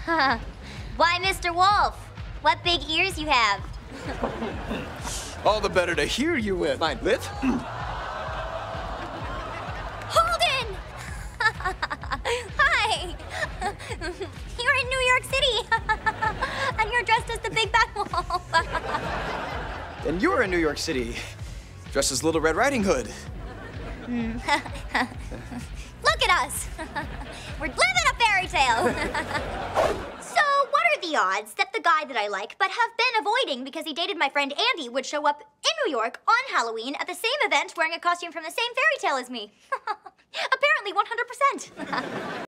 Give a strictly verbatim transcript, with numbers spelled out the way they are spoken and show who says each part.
Speaker 1: Why, Mister Wolf? What big ears you have.
Speaker 2: All the better to hear you with. Mind, Liv?
Speaker 1: Holden! Hi! You're in New York City! And you're dressed as the Big Bad Wolf!
Speaker 2: And you're in New York City, dressed as Little Red Riding Hood.
Speaker 1: Look at us! We're living a fairy tale! So, what are the odds that the guy that I like but have been avoiding because he dated my friend Andy would show up in New York on Halloween at the same event wearing a costume from the same fairy tale as me? Apparently one hundred percent.